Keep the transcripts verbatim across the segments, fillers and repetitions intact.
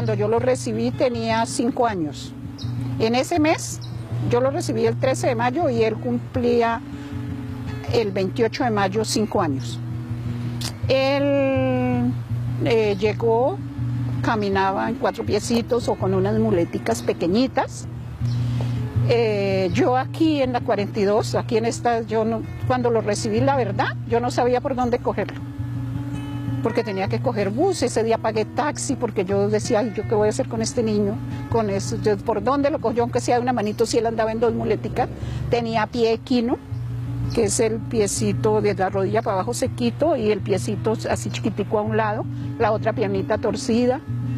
Cuando yo lo recibí tenía cinco años. En ese mes, yo lo recibí el trece de mayo y él cumplía el veintiocho de mayo cinco años. Él eh, llegó, caminaba en cuatro piecitos o con unas muleticas pequeñitas. Eh, yo aquí en la cuarenta y dos, aquí en esta, yo no, cuando lo recibí, la verdad, yo no sabía por dónde cogerlo. Porque tenía que coger bus, ese día pagué taxi, porque yo decía, ay, ¿yo qué voy a hacer con este niño? Con eso, yo, ¿por dónde lo cogió? Aunque sea de una manito, si él andaba en dos muleticas, tenía pie equino, que es el piecito de la rodilla para abajo sequito y el piecito así chiquitico a un lado, la otra piernita torcida.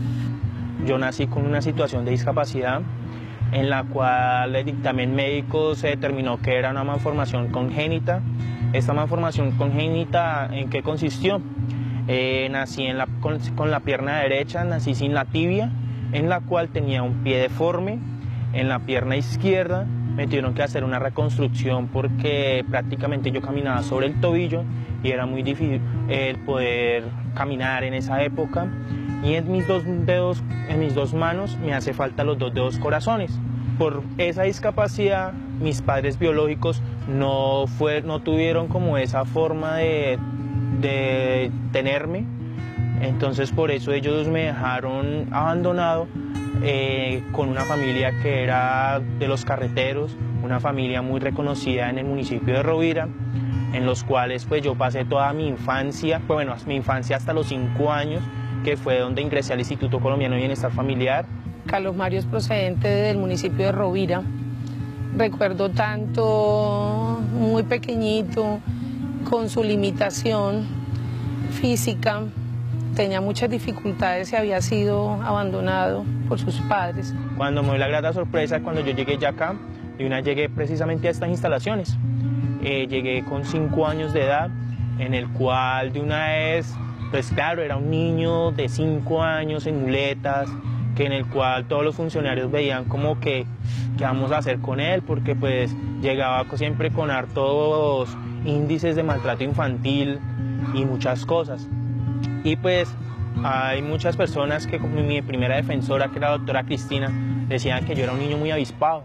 Yo nací con una situación de discapacidad en la cual el dictamen médico se determinó que era una malformación congénita. Esta malformación congénita, ¿en qué consistió? Eh, nací en la, con, con la pierna derecha, nací sin la tibia, en la cual tenía un pie deforme. En la pierna izquierda me tuvieron que hacer una reconstrucción porque prácticamente yo caminaba sobre el tobillo y era muy difícil el poder caminar en esa época. Y en mis dos dedos, en mis dos manos, me hace falta los dos dedos corazones. Por esa discapacidad, mis padres biológicos no, fue, no tuvieron como esa forma de, de tenerme. Entonces por eso ellos me dejaron abandonado eh, con una familia que era de los carreteros, una familia muy reconocida en el municipio de Rovira, en los cuales pues yo pasé toda mi infancia, pues, bueno, mi infancia hasta los cinco años, que fue donde ingresé al Instituto Colombiano de Bienestar Familiar. Carlos Mario es procedente del municipio de Rovira. Recuerdo tanto, muy pequeñito, con su limitación física, tenía muchas dificultades y había sido abandonado por sus padres. Cuando me dio la grata sorpresa, cuando yo llegué ya acá, de una llegué precisamente a estas instalaciones. Eh, llegué con cinco años de edad, en el cual de una vez, pues claro, era un niño de cinco años en muletas, que en el cual todos los funcionarios veían como que, ¿qué vamos a hacer con él? Porque pues llegaba siempre con hartos índices de maltrato infantil y muchas cosas. Y pues hay muchas personas que, como mi primera defensora, que era la doctora Cristina, decían que yo era un niño muy avispado.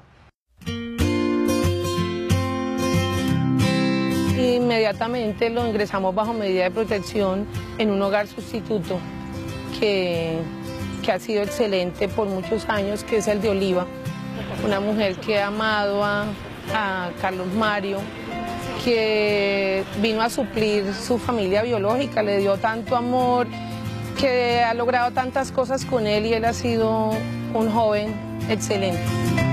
Inmediatamente lo ingresamos bajo medida de protección en un hogar sustituto que, que ha sido excelente por muchos años, que es el de Oliva, una mujer que ha amado a, a Carlos Mario, que vino a suplir su familia biológica, le dio tanto amor, que ha logrado tantas cosas con él y él ha sido un joven excelente.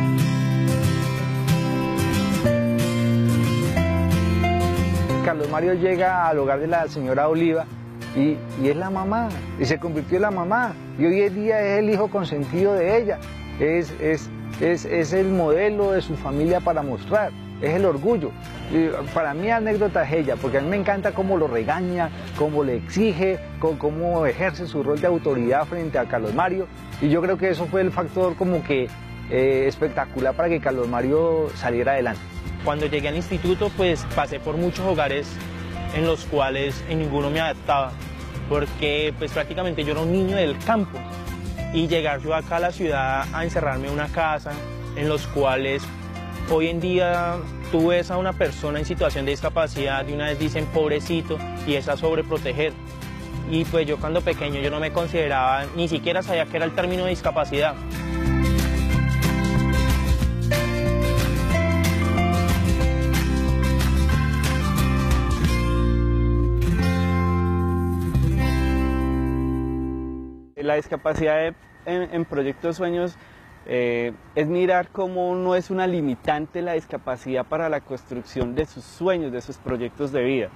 Carlos Mario llega al hogar de la señora Oliva y, y es la mamá, y se convirtió en la mamá, y hoy en día es el hijo consentido de ella, es, es, es, es el modelo de su familia para mostrar, es el orgullo. Y para mí anécdota es ella, porque a mí me encanta cómo lo regaña, cómo le exige, cómo, cómo ejerce su rol de autoridad frente a Carlos Mario, y yo creo que eso fue el factor como que eh, espectacular para que Carlos Mario saliera adelante. Cuando llegué al instituto, pues pasé por muchos hogares en los cuales en ninguno me adaptaba, porque pues prácticamente yo era un niño del campo, y llegar yo acá a la ciudad a encerrarme en una casa, en los cuales hoy en día tú ves a una persona en situación de discapacidad, de una vez dicen pobrecito, y es a sobreproteger. Y pues yo cuando pequeño yo no me consideraba, ni siquiera sabía qué era el término de discapacidad. La discapacidad en, en Proyecto Sueños eh, es mirar cómo no es una limitante la discapacidad para la construcción de sus sueños, de sus proyectos de vida.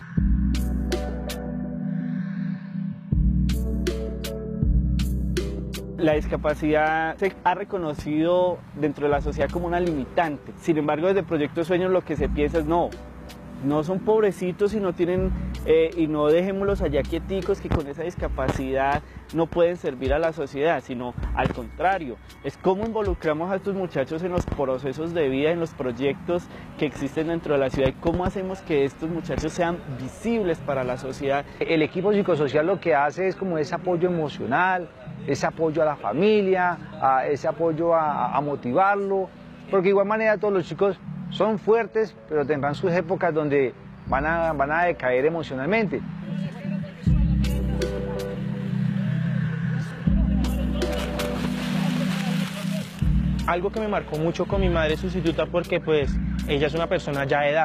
La discapacidad se ha reconocido dentro de la sociedad como una limitante. Sin embargo, desde Proyecto Sueños lo que se piensa es no, no son pobrecitos y no tienen eh, y no dejémoslos allá quieticos que con esa discapacidad no pueden servir a la sociedad, sino al contrario, es cómo involucramos a estos muchachos en los procesos de vida, en los proyectos que existen dentro de la ciudad y cómo hacemos que estos muchachos sean visibles para la sociedad. El equipo psicosocial lo que hace es como ese apoyo emocional, ese apoyo a la familia, a ese apoyo a, a motivarlo, porque de igual manera todos los chicos son fuertes, pero tendrán sus épocas donde van a, van a decaer emocionalmente. Algo que me marcó mucho con mi madre sustituta porque pues ella es una persona ya de edad.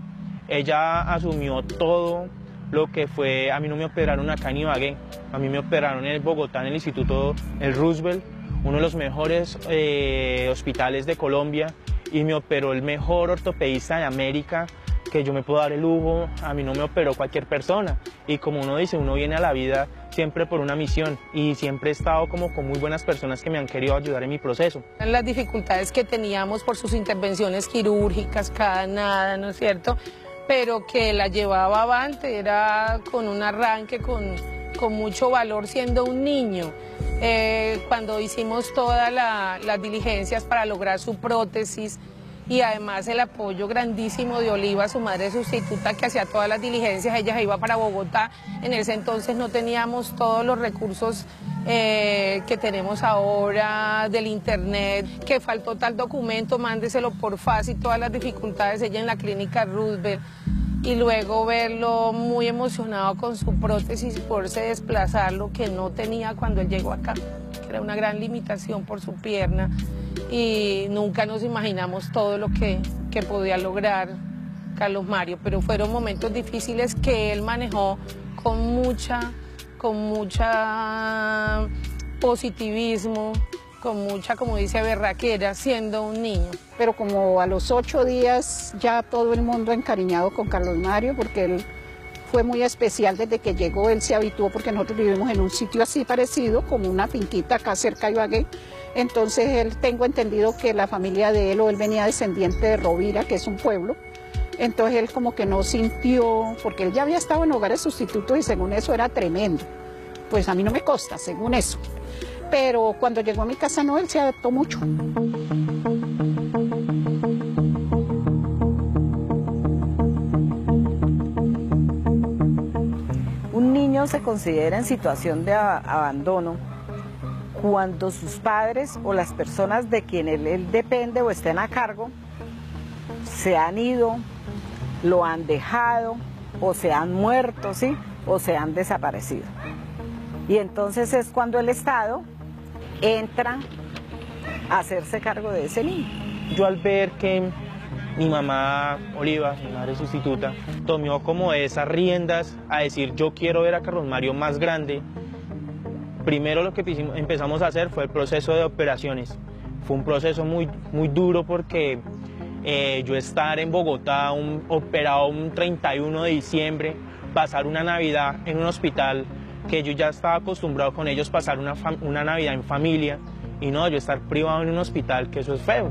Ella asumió todo lo que fue, a mí no me operaron acá en Ibagué, a mí me operaron en Bogotá, en el Instituto el Roosevelt, uno de los mejores eh, hospitales de Colombia, y me operó el mejor ortopedista de América, que yo me puedo dar el lujo, a mí no me operó cualquier persona. Y como uno dice, uno viene a la vida siempre por una misión y siempre he estado como con muy buenas personas que me han querido ayudar en mi proceso. Las dificultades que teníamos por sus intervenciones quirúrgicas, cada nada, ¿no es cierto? Pero que la llevaba avante, era con un arranque, con, con mucho valor siendo un niño. Eh, cuando hicimos todas la, las diligencias para lograr su prótesis y además el apoyo grandísimo de Oliva, su madre sustituta, que hacía todas las diligencias, ella se iba para Bogotá. En ese entonces no teníamos todos los recursos eh, que tenemos ahora del internet, que faltó tal documento, mándeselo por fácil, todas las dificultades, ella en la clínica Roosevelt. Y luego verlo muy emocionado con su prótesis y poderse desplazar, lo que no tenía cuando él llegó acá, que era una gran limitación por su pierna, y nunca nos imaginamos todo lo que, que podía lograr Carlos Mario, pero fueron momentos difíciles que él manejó con mucha, con mucha positivismo, con mucha, como dice, berraquera, siendo un niño. Pero como a los ocho días ya todo el mundo encariñado con Carlos Mario, porque él fue muy especial desde que llegó, él se habituó porque nosotros vivimos en un sitio así parecido, como una finquita acá cerca de Ibagué. Entonces él, tengo entendido que la familia de él, o él venía descendiente de Rovira, que es un pueblo, entonces él como que no sintió, porque él ya había estado en hogares sustitutos y según eso era tremendo. Pues a mí no me consta, según eso. Pero cuando llegó a mi casa no, él se adaptó mucho. Un niño se considera en situación de abandono cuando sus padres o las personas de quienes él, él depende o estén a cargo se han ido, lo han dejado, o se han muerto, ¿sí? O se han desaparecido. Y entonces es cuando el Estado entra a hacerse cargo de ese niño. Yo al ver que mi mamá Oliva, mi madre sustituta, tomó como esas riendas a decir yo quiero ver a Carlos Mario más grande, primero lo que empezamos a hacer fue el proceso de operaciones. Fue un proceso muy, muy duro porque eh, yo estar en Bogotá, un, operado un treinta y uno de diciembre, pasar una Navidad en un hospital que yo ya estaba acostumbrado con ellos, pasar una, una Navidad en familia, y no, yo estar privado en un hospital, que eso es feo.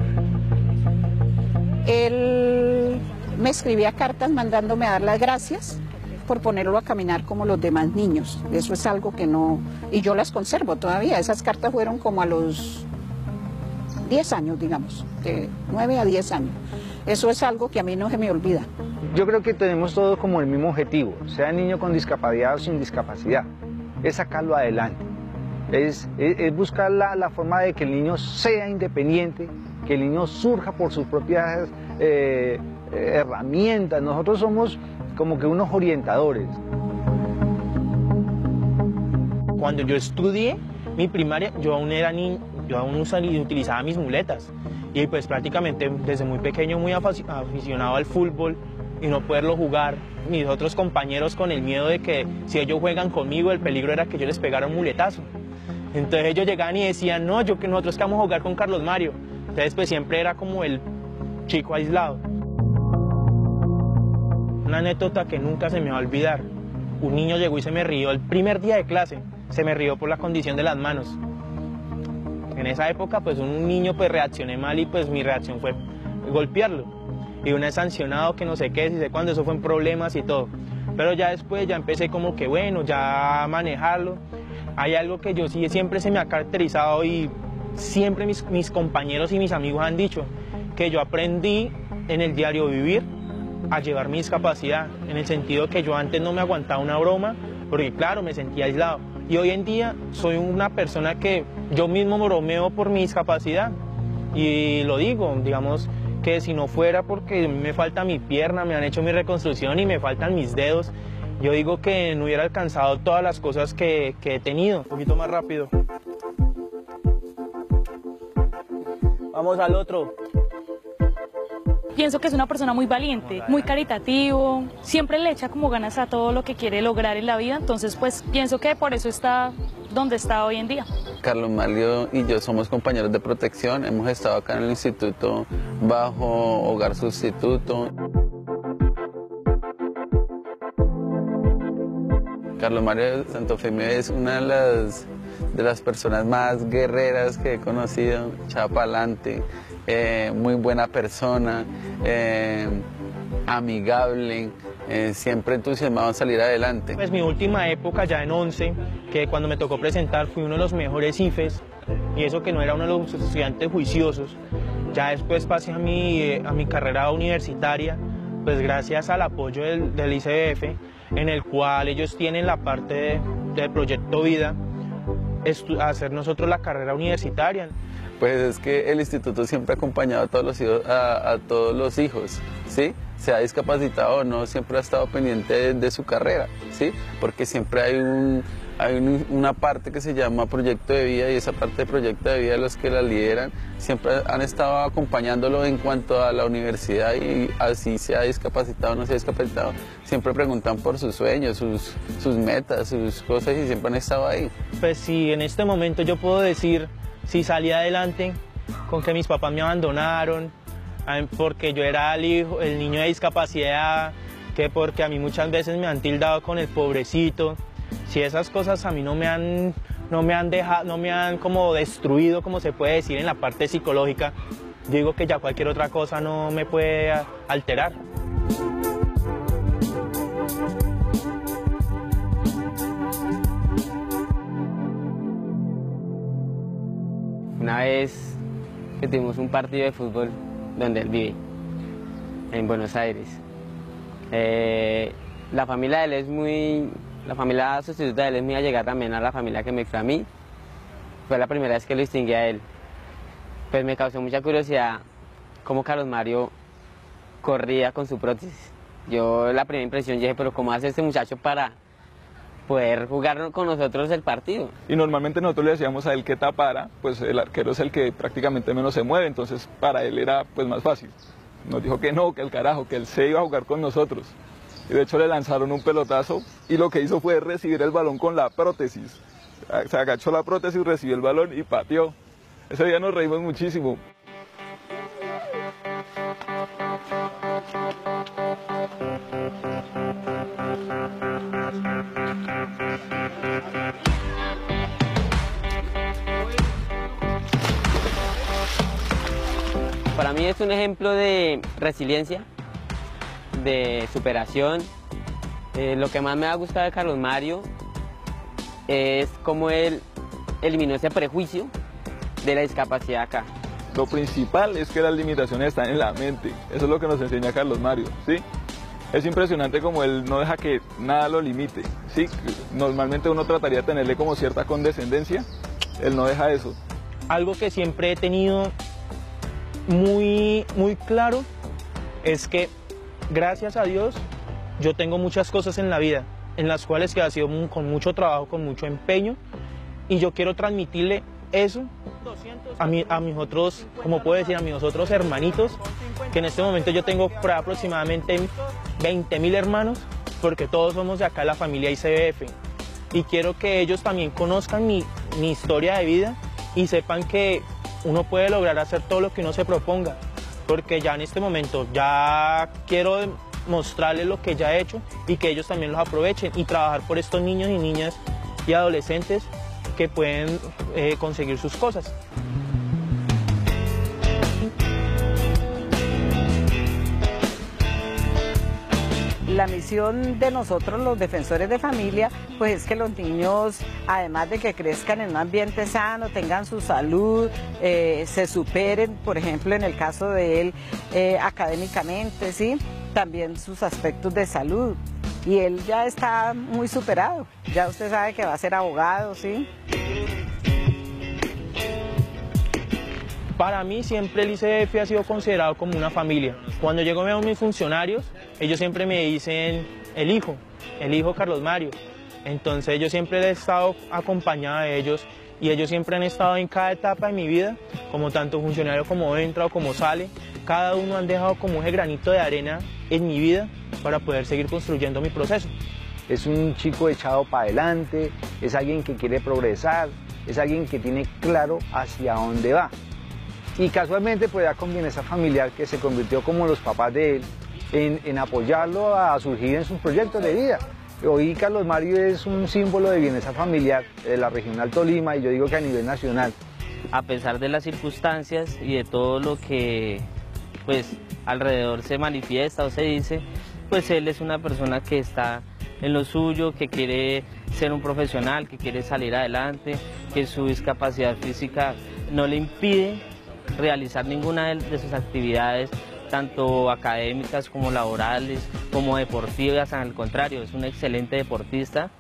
Él me escribía cartas mandándome a dar las gracias por ponerlo a caminar como los demás niños. Eso es algo que no... Y yo las conservo todavía. Esas cartas fueron como a los diez años, digamos, de nueve a diez años. Eso es algo que a mí no se me olvida. Yo creo que tenemos todos como el mismo objetivo, sea niño con discapacidad o sin discapacidad, es sacarlo adelante, es, es, es buscar la, la forma de que el niño sea independiente, que el niño surja por sus propias eh, herramientas. Nosotros somos como que unos orientadores. Cuando yo estudié mi primaria, yo aún era niño, yo aún utilizaba mis muletas, y pues prácticamente desde muy pequeño muy aficionado al fútbol, y no poderlo jugar, mis otros compañeros con el miedo de que si ellos juegan conmigo el peligro era que yo les pegara un muletazo. Entonces ellos llegaban y decían, no, yo que nosotros que vamos a jugar con Carlos Mario. Entonces pues siempre era como el chico aislado. Una anécdota que nunca se me va a olvidar. Un niño llegó y se me rió el primer día de clase, se me rió por la condición de las manos. En esa época pues un niño pues reaccioné mal y pues mi reacción fue golpearlo. Y una es sancionado, que no sé qué, si sé cuándo, eso fue en problemas y todo. pero ya después ya empecé como que bueno, ya a manejarlo. Hay algo que yo sí siempre se me ha caracterizado y siempre mis, mis compañeros y mis amigos han dicho, que yo aprendí en el diario vivir a llevar mi discapacidad, en el sentido que yo antes no me aguantaba una broma, porque claro, me sentía aislado. Y hoy en día soy una persona que yo mismo bromeo por mi discapacidad. Y lo digo, digamos que si no fuera porque me falta mi pierna, me han hecho mi reconstrucción y me faltan mis dedos, yo digo que no hubiera alcanzado todas las cosas que, que he tenido. Un poquito más rápido. Vamos al otro. Pienso que es una persona muy valiente, muy caritativo, siempre le echa como ganas a todo lo que quiere lograr en la vida, entonces pues pienso que por eso está donde está hoy en día. Carlos Mario y yo somos compañeros de protección, hemos estado acá en el instituto bajo hogar sustituto. Carlos Mario Santofimio es una de las, de las personas más guerreras que he conocido, echada para adelante. Eh, muy buena persona, eh, amigable, eh, siempre entusiasmado en salir adelante. Pues mi última época ya en once, que cuando me tocó presentar fui uno de los mejores I F Es, y eso que no era uno de los estudiantes juiciosos. Ya después pasé a mi, a mi carrera universitaria, pues gracias al apoyo del, del I C B F, en el cual ellos tienen la parte de, del proyecto Vida, hacer nosotros la carrera universitaria. Pues es que el instituto siempre ha acompañado a todos los hijos, a, a todos los hijos, ¿sí? Sea discapacitado o no, siempre ha estado pendiente de, de su carrera, ¿sí? Porque siempre hay, un, hay un, una parte que se llama proyecto de vida, y esa parte de proyecto de vida, los que la lideran, siempre han estado acompañándolo en cuanto a la universidad, y así sea discapacitado o no sea discapacitado, siempre preguntan por sus sueños, sus, sus metas, sus cosas, y siempre han estado ahí. Pues sí, en este momento yo puedo decir, si salí adelante con que mis papás me abandonaron, porque yo era el, hijo, el niño de discapacidad, que porque a mí muchas veces me han tildado con el pobrecito. Si esas cosas a mí no me han, no me han dejado, no me han como destruido, como se puede decir en la parte psicológica, digo que ya cualquier otra cosa no me puede alterar. Una vez que tuvimos un partido de fútbol donde él vive, en Buenos Aires. Eh, la familia de él es muy, la familia sustituta de él es muy allegada también a la familia que me crió a mí. Fue la primera vez que lo distinguí a él. Pues me causó mucha curiosidad cómo Carlos Mario corría con su prótesis. Yo la primera impresión dije, pero ¿cómo hace este muchacho para poder jugar con nosotros el partido? Y normalmente nosotros le decíamos a él que tapara, pues el arquero es el que prácticamente menos se mueve, entonces para él era pues más fácil. Nos dijo que no, que el carajo, que él se iba a jugar con nosotros. Y de hecho le lanzaron un pelotazo y lo que hizo fue recibir el balón con la prótesis. Se agachó la prótesis, recibió el balón y pateó. Ese día nos reímos muchísimo. Para mí es un ejemplo de resiliencia, de superación. Eh, lo que más me ha gustado de Carlos Mario es cómo él eliminó ese prejuicio de la discapacidad acá. Lo principal es que las limitaciones están en la mente. Eso es lo que nos enseña Carlos Mario, ¿sí? Es impresionante como él no deja que nada lo limite, ¿sí? Normalmente uno trataría de tenerle como cierta condescendencia, él no deja eso. Algo que siempre he tenido muy, muy claro es que, gracias a Dios, yo tengo muchas cosas en la vida, en las cuales que ha sido con mucho trabajo, con mucho empeño, y yo quiero transmitirle eso a, mi, a mis otros, como puedo decir, a mis otros hermanitos, que en este momento yo tengo aproximadamente veinte mil hermanos, porque todos somos de acá la familia I C B F, y quiero que ellos también conozcan mi, mi historia de vida y sepan que uno puede lograr hacer todo lo que uno se proponga, porque ya en este momento ya quiero mostrarles lo que ya he hecho y que ellos también los aprovechen y trabajar por estos niños y niñas y adolescentes que pueden eh, conseguir sus cosas. la misión de nosotros los defensores de familia pues es que los niños, además de que crezcan en un ambiente sano, tengan su salud, eh, se superen, por ejemplo en el caso de él eh, académicamente, ¿sí? También sus aspectos de salud. Y él ya está muy superado, ya usted sabe que va a ser abogado, ¿sí? Para mí siempre el I C F ha sido considerado como una familia. Cuando llego a mis funcionarios, ellos siempre me dicen el hijo, el hijo Carlos Mario. Entonces yo siempre he estado acompañado de ellos y ellos siempre han estado en cada etapa de mi vida, como tanto funcionario como entra o como sale. Cada uno han dejado como ese granito de arena en mi vida para poder seguir construyendo mi proceso. Es un chico echado para adelante, es alguien que quiere progresar, es alguien que tiene claro hacia dónde va. Y casualmente pues ya con bienestar familiar que se convirtió como los papás de él en, en apoyarlo a surgir en sus proyectos de vida. Hoy Carlos Mario es un símbolo de bienestar familiar de la Regional Tolima y yo digo que a nivel nacional. A pesar de las circunstancias y de todo lo que pues alrededor se manifiesta o se dice, pues él es una persona que está en lo suyo, que quiere ser un profesional, que quiere salir adelante, que su discapacidad física no le impide realizar ninguna de sus actividades, tanto académicas como laborales, como deportivas. Al contrario, es un excelente deportista.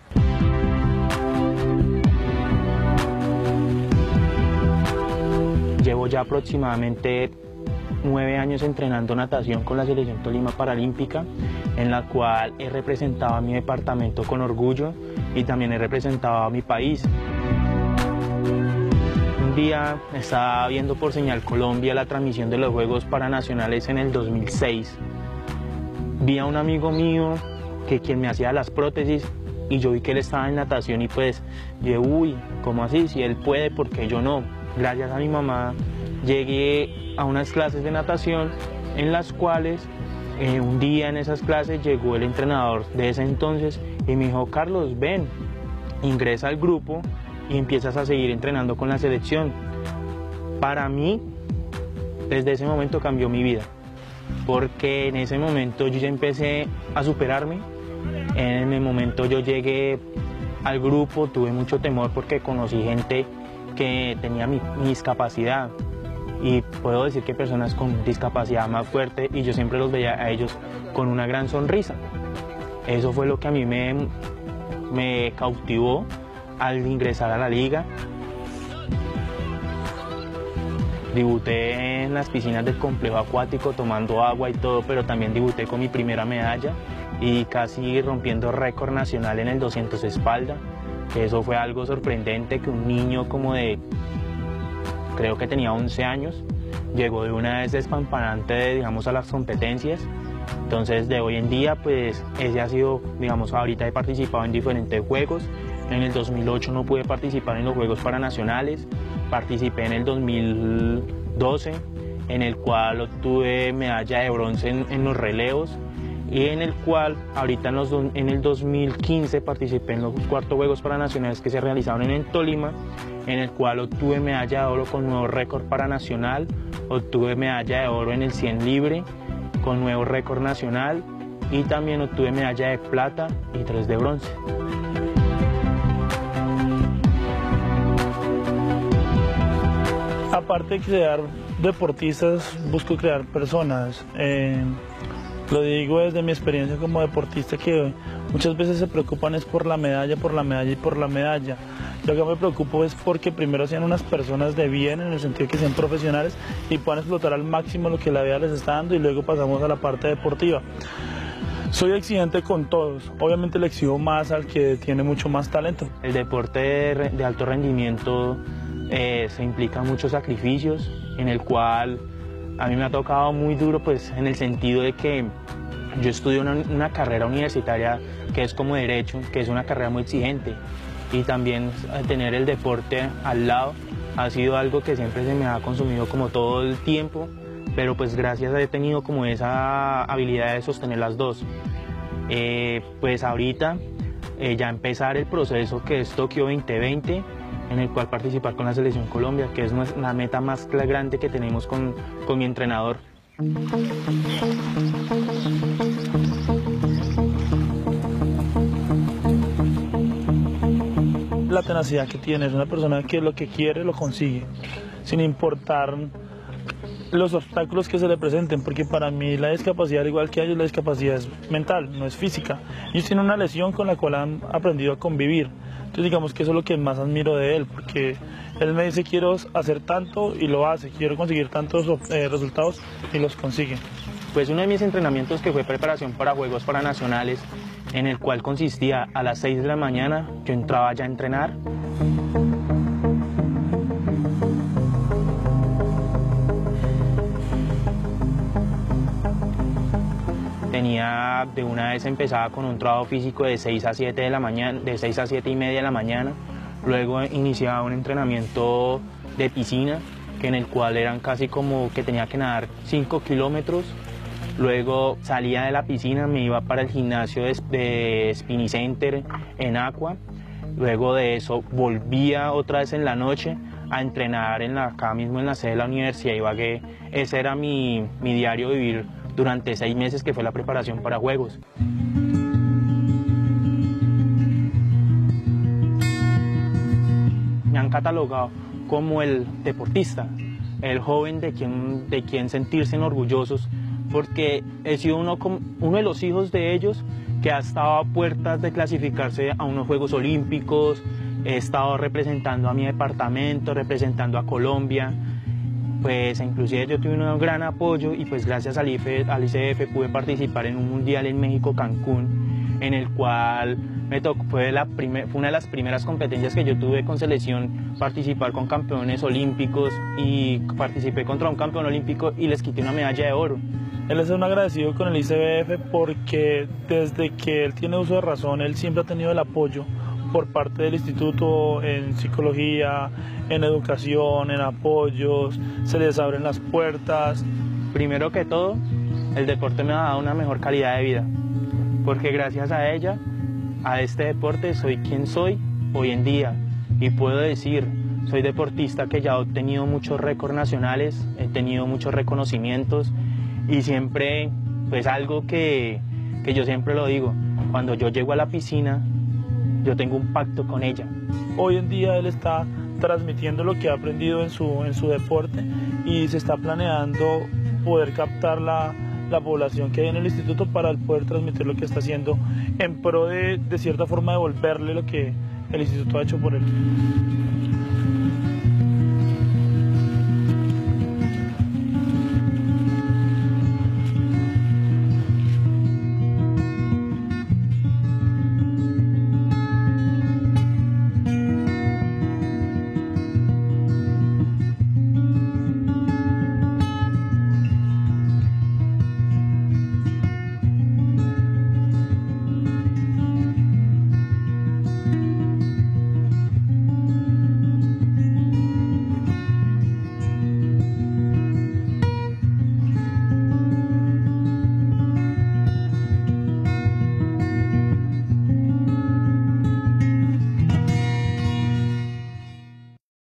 Llevo ya aproximadamente nueve años entrenando natación con la Selección Tolima Paralímpica, en la cual he representado a mi departamento con orgullo y también he representado a mi país. Un día estaba viendo por Señal Colombia la transmisión de los Juegos Paranacionales en el dos mil seis. Vi a un amigo mío que quien me hacía las prótesis y yo vi que él estaba en natación y pues yo, uy, ¿cómo así? Si él puede, ¿por qué yo no? Gracias a mi mamá llegué a unas clases de natación en las cuales eh, un día en esas clases llegó el entrenador de ese entonces y me dijo, Carlos, ven, ingresa al grupo y empiezas a seguir entrenando con la selección. Para mí, desde ese momento cambió mi vida, porque en ese momento yo ya empecé a superarme. En el momento yo llegué al grupo, tuve mucho temor porque conocí gente que tenía mi, mi discapacidad y puedo decir que personas con discapacidad más fuerte y yo siempre los veía a ellos con una gran sonrisa. Eso fue lo que a mí me, me cautivó al ingresar a la liga. Debuté en las piscinas del complejo acuático tomando agua y todo, pero también debuté con mi primera medalla y casi rompiendo récord nacional en el doscientos espalda. Eso fue algo sorprendente, que un niño como de, creo que tenía once años, llegó de una vez despampanante, digamos, a las competencias. Entonces, de hoy en día, pues, ese ha sido, digamos, ahorita he participado en diferentes juegos. En el dos mil ocho no pude participar en los Juegos Paranacionales, participé en el dos mil doce, en el cual obtuve medalla de bronce en, en los relevos, y en el cual ahorita en, los, en el dos mil quince participé en los cuartos Juegos Paranacionales que se realizaron en Tolima, en el cual obtuve medalla de oro con nuevo récord paranacional, obtuve medalla de oro en el cien libre con nuevo récord nacional y también obtuve medalla de plata y tres de bronce. Aparte de crear deportistas, busco crear personas. Eh, lo digo desde mi experiencia como deportista, que muchas veces se preocupan es por la medalla, por la medalla y por la medalla. Yo acá me preocupo es porque primero sean unas personas de bien, en el sentido de que sean profesionales y puedan explotar al máximo lo que la vida les está dando, y luego pasamos a la parte deportiva. Soy exigente con todos, obviamente le exijo más al que tiene mucho más talento. El deporte de, de alto rendimiento Eh, se implican muchos sacrificios, en el cual a mí me ha tocado muy duro, pues en el sentido de que yo estudio una, una carrera universitaria que es como derecho, que es una carrera muy exigente, y también tener el deporte al lado ha sido algo que siempre se me ha consumido como todo el tiempo, pero pues gracias a he tenido como esa habilidad de sostener las dos. Eh, pues ahorita eh, ya empezar el proceso que es Tokio veinte veinte, en el cual participar con la Selección Colombia, que es la meta más grande que tenemos con, con mi entrenador. la tenacidad que tiene, es una persona que lo que quiere lo consigue, sin importar los obstáculos que se le presenten, porque para mí la discapacidad, al igual que a ellos, la discapacidad es mental, no es física. Ellos tienen una lesión con la cual han aprendido a convivir. Entonces digamos que eso es lo que más admiro de él, porque él me dice quiero hacer tanto y lo hace, quiero conseguir tantos eh, resultados y los consigue. Pues uno de mis entrenamientos, que fue preparación para Juegos Paranacionales, en el cual consistía a las seis de la mañana, yo entraba ya a entrenar. Tenía, de una vez empezaba con un trabajo físico de seis a siete de la mañana, de seis a siete y media de la mañana. Luego iniciaba un entrenamiento de piscina, que en el cual eran casi como que tenía que nadar cinco kilómetros. Luego salía de la piscina, me iba para el gimnasio de, de Spinning Center en Aqua. Luego de eso volvía otra vez en la noche a entrenar en la, acá mismo en la sede de la Universidad de Ibagué. Ese era mi, mi diario vivir durante seis meses, que fue la preparación para Juegos. Me han catalogado como el deportista, el joven de quien, de quien sentirse orgullosos, porque he sido uno, uno de los hijos de ellos que ha estado a puertas de clasificarse a unos Juegos Olímpicos. He estado representando a mi departamento, representando a Colombia. Pues inclusive yo tuve un gran apoyo y pues gracias al I F E, al I C F pude participar en un mundial en México, Cancún, en el cual me tocó, fue, la primer, fue una de las primeras competencias que yo tuve con selección, participar con campeones olímpicos, y participé contra un campeón olímpico y les quité una medalla de oro. Él es un agradecido con el I C B F porque desde que él tiene uso de razón, él siempre ha tenido el apoyo por parte del instituto en psicología, en educación, en apoyos, se les abren las puertas. Primero que todo, el deporte me ha dado una mejor calidad de vida, porque gracias a ella, a este deporte, soy quien soy hoy en día, y puedo decir, soy deportista que ya he obtenido muchos récords nacionales, he tenido muchos reconocimientos, y siempre, pues algo que, que yo siempre lo digo, cuando yo llego a la piscina, yo tengo un pacto con ella. Hoy en día él está transmitiendo lo que ha aprendido en su, en su deporte, y se está planeando poder captar la, la población que hay en el instituto para poder transmitir lo que está haciendo en pro de, de cierta forma, devolverle lo que el instituto ha hecho por él.